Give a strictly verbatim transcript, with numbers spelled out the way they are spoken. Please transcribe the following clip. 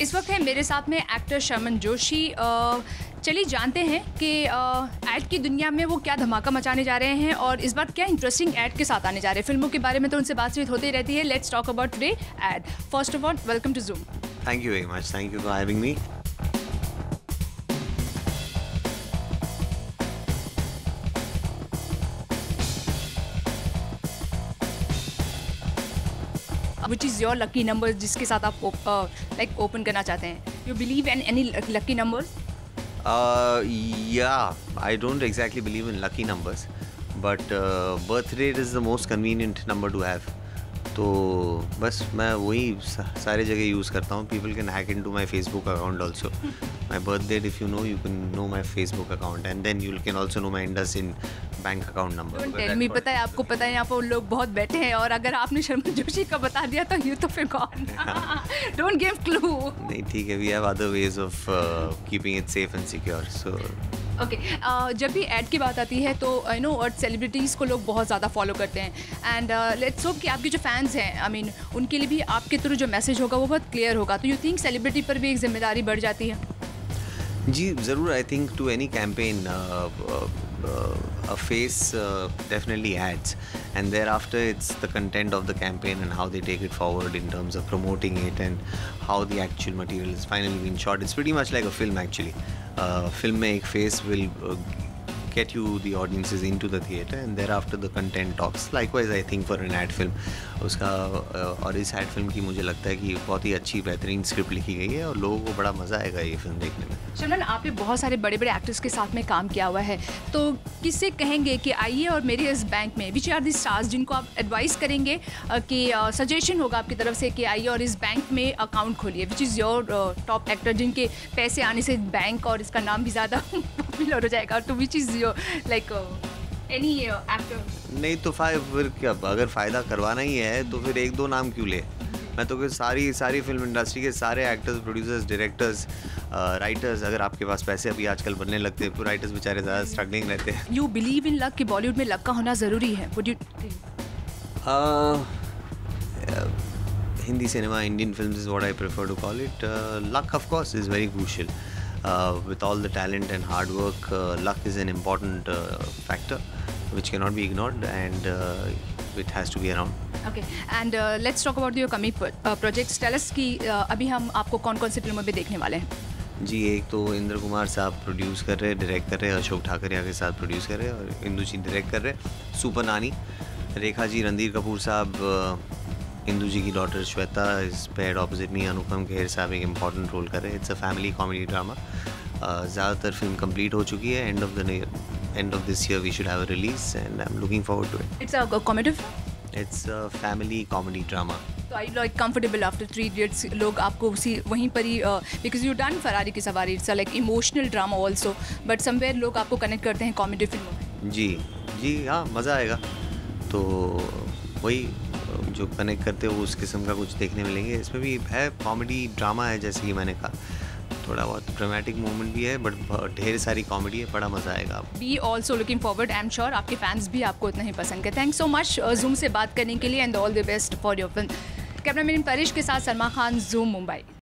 इस वक्त है मेरे साथ में एक्टर शर्मन जोशी। चलिए जानते हैं कि ऐड की दुनिया में वो क्या धमाका मचाने जा रहे हैं और इस बार क्या इंटरेस्टिंग ऐड के साथ आने जा रहे हैं। फिल्मों के बारे में तो उनसे बातचीत होती रहती है। Let's talk about today ad. First of all, welcome to Zoom. Thank you very much. Thank you for having me. Which is your lucky numbers जिसके साथ आप लाइक ओपन करना चाहते हैं? You believe in any lucky numbers? Uh, yeah, I don't exactly believe in lucky numbers, but uh, birth rate is the most convenient number to have. तो बस मैं वही सारे जगह यूज़ करता हूँ. People can hack into my Facebook account also. My birth date, if you know, you can know my Facebook account, and then you can also know my IndusInd bank account number. Don't tell me, पता है आपको, पता है यहाँ पर लोग बहुत बैठे हैं और अगर आपने शर्मन जोशी का बता दिया तो यू तो फिर गॉन. Don't give clue. नहीं ठीक है, we have other ways of uh, keeping it safe and secure. So okay okay, uh, जब भी ऐड की बात आती है तो यू नो और सेलिब्रिटीज़ को लोग बहुत ज़्यादा फॉलो करते हैं एंड लेट्स होप कि आपके जो फैंस हैं आई मीन उनके लिए भी आपके थ्रू जो मैसेज होगा वो बहुत क्लियर होगा. तो यू थिंक सेलिब्रिटी पर भी एक जिम्मेदारी बढ़ जाती है? जी ज़रूर. I think to any campaign a face uh, definitely adds, and thereafter it's the content of the campaign and how they take it forward in terms of promoting it and how the actual material is finally being shot. It's pretty much like a film actually. Uh, film mein ek face will uh, get you the audiences into the theater and thereafter the content talks. Likewise I think for an ad film उसका uh, और इस ad film की मुझे लगता है कि बहुत ही अच्छी बेहतरीन स्क्रिप्ट लिखी गई है और लोगों को बड़ा मज़ा आएगा ये फिल्म देखने में. शर्मन, आपने बहुत सारे बड़े बड़े एक्टर्स के साथ में काम किया हुआ है, तो किससे कहेंगे कि आइए और मेरे इस बैंक में विच आर दी स्टार्स जिनको आप एडवाइस करेंगे कि सजेशन uh, होगा आपकी तरफ से कि आइए और इस बैंक में अकाउंट खोलिए, which is your top actor जिनके पैसे आने से बैंक और इसका नाम भी ज़्यादा पॉपुलर हो जाएगा. तो which is your like any actor? नहीं तो फिर क्या, अगर फ़ायदा करवाना ही है तो फिर एक दो नाम क्यों ले. मैं तो सारी सारी फिल्म इंडस्ट्री के सारे एक्टर्स, प्रोड्यूसर्स, डायरेक्टर्स, राइटर्स, अगर आपके पास पैसे अभी आजकल बनने लगते हैं, राइटर्स बेचारे ज़्यादा स्ट्रगलिंग रहते हैं. यू बिलीव इन लक कि बॉलीवुड में लक का होना ज़रूरी है? Would you think? Hindi cinema, Indian films is what I prefer to call it. Luck of course is very crucial. With all the talent and hard work, uh, luck is an important uh, factor which cannot be ignored, and uh, it has to be around. Okay, and uh, let's talk about your coming uh, projects. Tell us कि uh, अभी हम आपको कौन कौन सी फिल्मों में देखने वाले हैं? जी, एक तो इंद्र कुमार साहब प्रोड्यूस कर रहे हैं, डायरेक्ट कर रहे हैं, अशोक ठाकरिया के साथ प्रोड्यूस कर रहे हैं और इंदु जी डायरेक्ट कर रहे हैं. सुपर नानी, रेखा जी, रणधीर कपूर साहब, इंदु जी की daughter Shweta is paired opposite me, Anupam Kher साहब एक इम्पॉर्टेंट रोल कर रहे हैं. It's a family comedy drama. ज़्यादातर फिल्म कंप्लीट हो चुकी है. End of the end of this year we should have a release and I am looking forward to it. It's a comedy? It's a family comedy drama. तो I like comfortable after three idiots लोग आपको उसी वहीं पर ही because you done Ferrari की सवारी, it's like emotional drama also, but somewhere लोग आपको कनेक्ट करते हैं कॉमेडी फिल्मों में. जी जी हाँ, मज़ा आएगा. तो वही जो कनेक्ट करते हो उस किस्म का कुछ देखने मिलेंगे. इसमें भी है कॉमेडी ड्रामा है, जैसे कि मैंने कहा, थोड़ा बहुत ड्रामेटिक मोमेंट भी है, बट ढेर सारी कॉमेडी है. बड़ा मज़ा आएगा. Be also looking forward. I am sure आपके फैंस भी आपको इतना ही पसंद करते. थैंक्स सो मच जूम से बात करने के लिए and all the best for your film. Cameraman Parish के साथ सलमा खान, जूम मुंबई.